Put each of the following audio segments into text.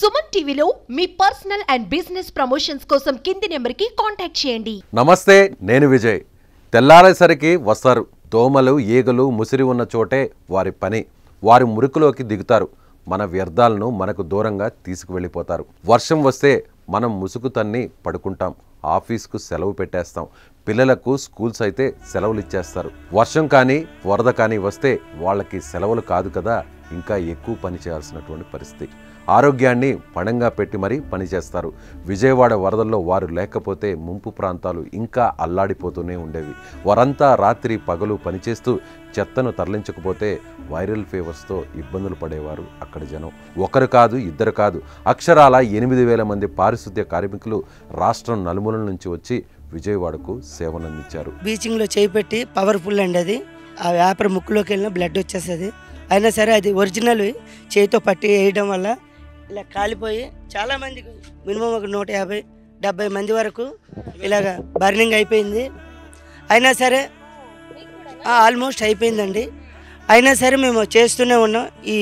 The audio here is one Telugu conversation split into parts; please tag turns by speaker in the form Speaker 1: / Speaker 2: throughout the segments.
Speaker 1: సుమన్ టీవీలో మీ పర్సనల్ అండ్ బిజినెస్ ప్రమోషన్స్ కోసం కింది నెంబర్కి కాంటాక్ట్ చేయండి.
Speaker 2: నమస్తే, నేను విజయ్. తెల్లారేసరికి వస్తారు. దోమలు, ఈగలు ముసిరి ఉన్న చోటే వారి పని. వారి మురికిలోకి దిగుతారు. మన వ్యర్థాలను మనకు దూరంగా తీసుకువెళ్ళిపోతారు. వర్షం వస్తే మనం ముసుగు తన్ని పడుకుంటాం. ఆఫీస్కు సెలవు పెట్టేస్తాం. పిల్లలకు స్కూల్స్ అయితే సెలవులు ఇచ్చేస్తారు. వర్షం కానీ వరద కానీ వస్తే వాళ్ళకి సెలవులు కాదు కదా, ఇంకా ఎక్కువ పని చేయాల్సినటువంటి పరిస్థితి. ఆరోగ్యాన్ని పణంగా పెట్టి మరీ పనిచేస్తారు. విజయవాడ వరదల్లో వారు లేకపోతే ముంపు ప్రాంతాలు ఇంకా అల్లాడిపోతూనే ఉండేవి. వారంతా రాత్రి పగలు పనిచేస్తూ చెత్తను తరలించకపోతే వైరల్ ఫీవర్స్తో ఇబ్బందులు పడేవారు అక్కడ జనం. ఒకరు కాదు, ఇద్దరు కాదు, అక్షరాల 8,000 మంది పారిశుద్ధ్య కార్మికులు రాష్ట్రం నలుమూలల నుంచి వచ్చి విజయవాడకు సేవనందించారు.
Speaker 3: బీచింగ్లో చేయిపెట్టి పవర్ఫుల్ అండి అది. ఆ వ్యాపార ముక్కులోకి వెళ్ళిన బ్లడ్ వచ్చేస్తుంది. అయినా సరే అది ఒరిజినల్ చేతితో పట్టి వేయడం వల్ల ఇలా కాలిపోయి చాలామందికి మినిమం ఒక 150-70 మంది వరకు ఇలాగ బర్నింగ్ అయిపోయింది. అయినా సరే ఆల్మోస్ట్ అయిపోయిందండి. అయినా సరే మేము చేస్తూనే ఉన్నాం. ఈ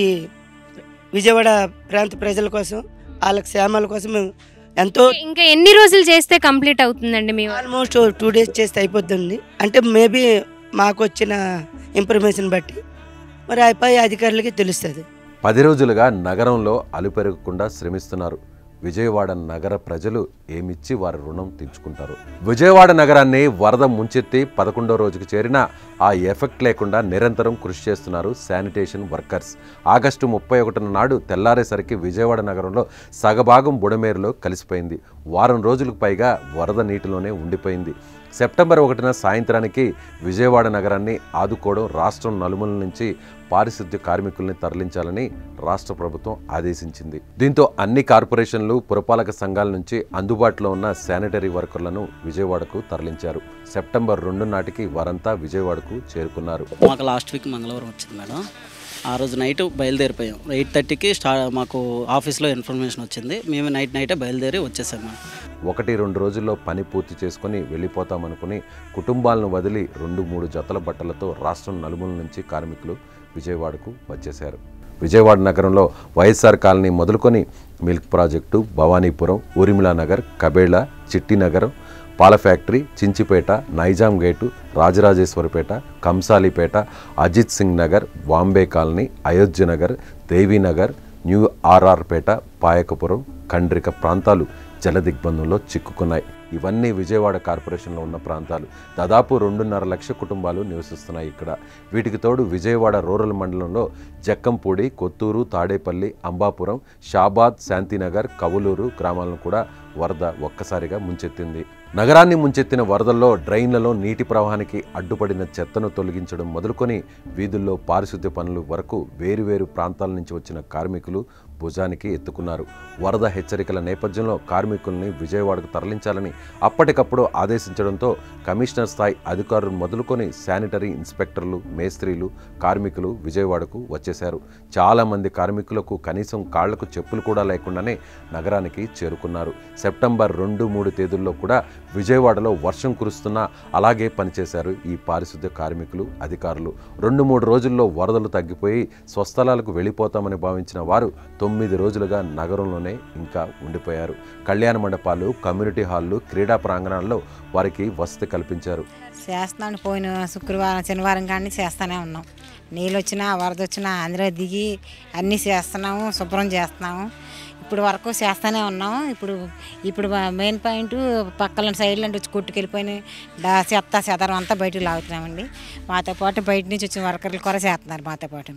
Speaker 3: విజయవాడ ప్రాంత ప్రజల కోసం, వాళ్ళకి క్షేమాల కోసం మేము ఎంతో.
Speaker 4: ఇంకా ఎన్ని రోజులు చేస్తే కంప్లీట్ అవుతుందండి? మేము
Speaker 3: ఆల్మోస్ట్ 2 days చేస్తే అయిపోతుంది. అంటే మేబీ మాకు వచ్చిన ఇన్ఫర్మేషన్ బట్టి మరి పై అధికారులకి తెలుస్తుంది.
Speaker 2: 10 రోజులుగా నగరంలో అలుపెరగకుండా శ్రమిస్తున్నారు. విజయవాడ నగర ప్రజలు ఏమిచ్చి వారి రుణం తీర్చుకుంటారు. విజయవాడ నగరాన్ని వరద ముంచెత్తి 11వ రోజుకు చేరినా ఆ ఎఫెక్ట్ లేకుండా నిరంతరం కృషి చేస్తున్నారు శానిటేషన్ వర్కర్స్. ఆగస్టు 31 నాడు తెల్లారేసరికి విజయవాడ నగరంలో సగభాగం బుడమేరులో కలిసిపోయింది. వారం రోజులకు పైగా వరద నీటిలోనే ఉండిపోయింది. సెప్టెంబర్ 1న సాయంత్రానికి విజయవాడ నగరాన్ని ఆదుకోవడం, రాష్ట్రం నలుమూలల నుంచి పారిశుద్ధ్య కార్మికుల్ని తరలించాలని రాష్ట్ర ప్రభుత్వం ఆదేశించింది. దీంతో అన్ని కార్పొరేషన్లు, పురపాలక సంఘాల నుంచి అందుబాటులో ఉన్న శానిటరీ వర్కర్లను విజయవాడకు తరలించారు. సెప్టెంబర్ 2 నాటికి వారంతా విజయవాడకు చేరుకున్నారు.
Speaker 5: మాకు లాస్ట్ వీక్ మంగళవారం వచ్చింది మేడం. ఆ రోజు నైట్ బయలుదేరిపోయాం. 8:30కి మాకు ఆఫీస్లో ఇన్ఫర్మేషన్ వచ్చింది. మేము నైటే బయలుదేరి వచ్చేసాం మేడం. 1-2
Speaker 2: రోజుల్లో పని పూర్తి చేసుకుని వెళ్ళిపోతామనుకుని కుటుంబాలను వదిలి 2-3 జతల బట్టలతో రాష్ట్రం నలుమూల నుంచి కార్మికులు విజయవాడకు వచ్చేశారు. విజయవాడ నగరంలో వైఎస్ఆర్ కాలనీ మొదలుకొని మిల్క్ ప్రాజెక్టు, భవానీపురం, ఊర్మిళా నగర్, కబేళ, చిట్టినగరం, పాల factory, Chinchipeta, Nizam gate, Rajarajeswarapeta, Kansalipeta, Ajit Singh Nagar, Bombay colony, Ayodhya Nagar, Devinagar, new RRpeta, Payakapuram, Khandrika ప్రాంతాలు జలదిగ్బంధంలో చిక్కుకున్నాయి. ఇవన్నీ విజయవాడ కార్పొరేషన్లో ఉన్న ప్రాంతాలు. దాదాపు 2.5 లక్షల కుటుంబాలు నివసిస్తున్నాయి ఇక్కడ. వీటికి తోడు విజయవాడ రూరల్ మండలంలో జక్కంపూడి, కొత్తూరు, తాడేపల్లి, అంబాపురం, షాబాద్, శాంతినగర్, కవులూరు గ్రామాలను కూడా వరద ఒక్కసారిగా ముంచెత్తింది. నగరాన్ని ముంచెత్తిన వరదల్లో డ్రైన్లలో నీటి ప్రవాహానికి అడ్డుపడిన చెత్తను తొలగించడం మొదలుకొని వీధుల్లో పారిశుద్ధ్య పనులు వరకు వేరువేరు ప్రాంతాల నుంచి వచ్చిన కార్మికులు భుజానికి ఎత్తుకున్నారు. వరద హెచ్చరికల నేపథ్యంలో కార్మికుల్ని విజయవాడకు తరలించాలని అప్పటికప్పుడు ఆదేశించడంతో కమిషనర్ స్థాయి అధికారులు మొదలుకొని శానిటరీ ఇన్స్పెక్టర్లు, మేస్త్రీలు, కార్మికులు విజయవాడకు వచ్చేశారు. చాలామంది కార్మికులకు కనీసం కాళ్లకు చెప్పులు కూడా లేకుండానే నగరానికి చేరుకున్నారు. సెప్టెంబర్ 2-3 తేదీల్లో కూడా విజయవాడలో వర్షం కురుస్తున్నా అలాగే పనిచేశారు ఈ పారిశుద్ధ్య కార్మికులు, అధికారులు. 2-3 రోజుల్లో వరదలు తగ్గిపోయి స్వస్థలాలకు వెళ్ళిపోతామని భావించిన వారు 9 రోజులుగా నగరంలోనే ఇంకా ఉండిపోయారు. కళ్యాణ మండపాలు, కమ్యూనిటీ హాళ్లు, క్రీడా ప్రాంగణాల్లో వారికి వసతి కల్పించారు.
Speaker 6: చేస్తున్నాను. పోయిన శుక్రవారం, శనివారం కానీ చేస్తూనే ఉన్నాం. నీళ్ళు వచ్చినా, వరద వచ్చినా అందులో దిగి అన్నీ చేస్తున్నాము, శుభ్రం చేస్తున్నాము. ఇప్పుడు వరకు చేస్తూనే ఉన్నాము. ఇప్పుడు మెయిన్ పాయింట్ పక్కన సైడ్లో వచ్చి కొట్టుకెళ్ళిపోయిన చెత్త చెదరం అంతా బయటకు లాగుతున్నామండి. మాతో పాటు బయట నుంచి వచ్చిన వర్కర్లు కూడా చేస్తున్నారు. మాతో పాటు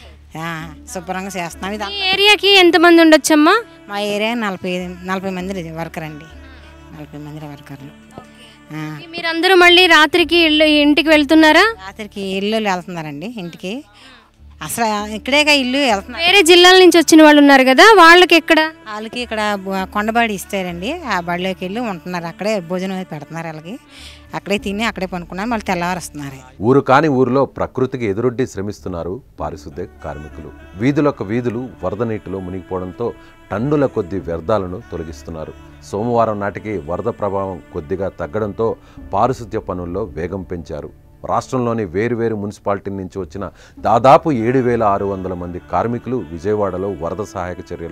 Speaker 6: శుభ్రంగా చేస్తున్నాం. ఇది
Speaker 4: ఏరియాకి ఎంతమంది ఉండొచ్చమ్మా?
Speaker 6: మా ఏరియా 40 మంది వర్కర్ అండి. 40 మంది వర్కర్లు.
Speaker 4: మీరందరూ మళ్ళీ రాత్రికి ఇంటికి వెళ్తున్నారా?
Speaker 6: రాత్రికి ఇల్లు వెళ్తున్నారండి ఇంటికి. అసలు ఇక్కడేగా ఇల్లు వెళ్తున్నారు.
Speaker 4: వేరే జిల్లాల నుంచి వచ్చిన వాళ్ళు ఉన్నారు కదా, వాళ్ళకి
Speaker 6: ఇక్కడ కొండబాడి ఇస్తారండి. ఆ బడిలోకి వెళ్ళి ఉంటున్నారు. అక్కడే భోజనం పెడుతున్నారు. వాళ్ళకి అక్కడే తిని అక్కడే పనుకున్నారు. మళ్ళీ తెల్లవారు వస్తున్నారు.
Speaker 2: ఊరు కాని ఊరిలో ప్రకృతికి ఎదురొడ్డి శ్రమిస్తున్నారు పారిశుద్ధ్య కార్మికులు. వీధులొక్క వీధులు వరద నీటిలో మునిగిపోవడంతో టన్నుల కొద్ది వ్యర్థాలను తొలగిస్తున్నారు. సోమవారం నాటికి వరద ప్రభావం కొద్దిగా తగ్గడంతో పారిశుద్ధ్య పనుల్లో వేగం పెంచారు. రాష్ట్రంలోని వేరువేరు మున్సిపాలిటీ నుంచి వచ్చిన దాదాపు 7,600 మంది కార్మికులు విజయవాడలో వరద సహాయక చర్యల్లో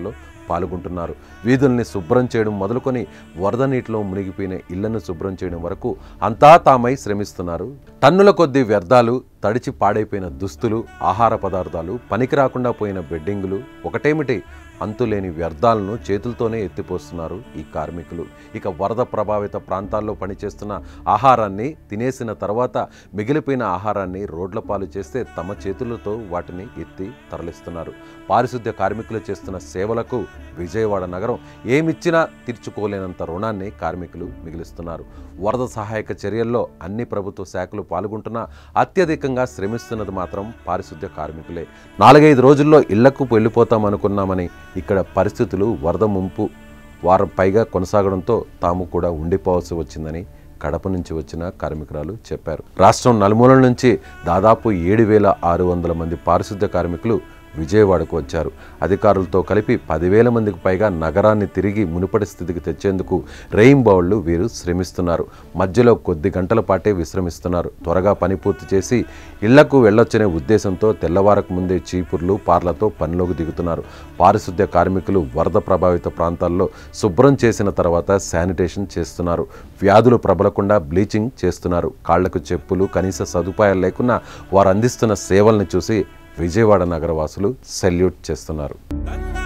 Speaker 2: పాల్గొంటున్నారు. వీధుల్ని శుభ్రం చేయడం మొదలుకొని వరద నీటిలో మునిగిపోయిన ఇళ్లను శుభ్రం చేయడం వరకు అంతా తామై శ్రమిస్తున్నారు. టన్నుల కొద్దీ వ్యర్థాలు, తడిచి పాడైపోయిన దుస్తులు, ఆహార పదార్థాలు, పనికి రాకుండా పోయిన బెడ్డింగులు, ఒకటేమిటి అంతులేని వ్యర్థాలను చేతులతోనే ఎత్తిపోస్తున్నారు ఈ కార్మికులు. ఇక వరద ప్రభావిత ప్రాంతాల్లో పనిచేస్తున్న ఆహారాన్ని తినేసిన తర్వాత మిగిలిపోయిన ఆహారాన్ని రోడ్ల పాలు చేస్తే తమ చేతులతో వాటిని ఎత్తి తరలిస్తున్నారు. పారిశుద్ధ్య కార్మికులు చేస్తున్న సేవలకు విజయవాడ నగరం ఏమిచ్చినా తీర్చుకోలేనంత రుణాన్ని కార్మికులు మిగిలిస్తున్నారు. వరద సహాయక చర్యల్లో అన్ని ప్రభుత్వ శాఖలు పాల్గొంటున్నా అత్యధికంగా శ్రమిస్తున్నది మాత్రం పారిశుద్ధ్య కార్మికులే. 4-5 రోజుల్లో ఇళ్లకు వెళ్ళిపోతామనుకున్నామని ఇక్కడ పరిస్థితులు వరద ముంపు వారం పైగా కొనసాగడంతో తాము కూడా ఉండిపోవాల్సి వచ్చిందని కడప నుంచి వచ్చిన కార్మికురాలు చెప్పారు. రాష్ట్రం నలుమూలల నుంచి దాదాపు 7,600 మంది పారిశుద్ధ్య కార్మికులు విజయవాడకు వచ్చారు. అధికారులతో కలిపి 10,000 మందికి పైగా నగరాన్ని తిరిగి మునుపటి స్థితికి తెచ్చేందుకు రెయింబౌళ్లు వీరు శ్రమిస్తున్నారు. మధ్యలో కొద్ది గంటల పాటే విశ్రమిస్తున్నారు. త్వరగా పని పూర్తి చేసి ఇళ్లకు వెళ్లొచ్చనే ఉద్దేశంతో తెల్లవారకు ముందే చీపుర్లు, పార్లతో పనిలోకి దిగుతున్నారు. పారిశుద్ధ్య కార్మికులు వరద ప్రభావిత ప్రాంతాల్లో శుభ్రం చేసిన తర్వాత శానిటేషన్ చేస్తున్నారు. వ్యాధులు ప్రబలకుండా బ్లీచింగ్ చేస్తున్నారు. కాళ్లకు చెప్పులు, కనీస సదుపాయాలు లేకున్నా వారు అందిస్తున్న సేవల్ని చూసి విజయవాడ నగరవాసులు సెల్యూట్ చేస్తున్నారు.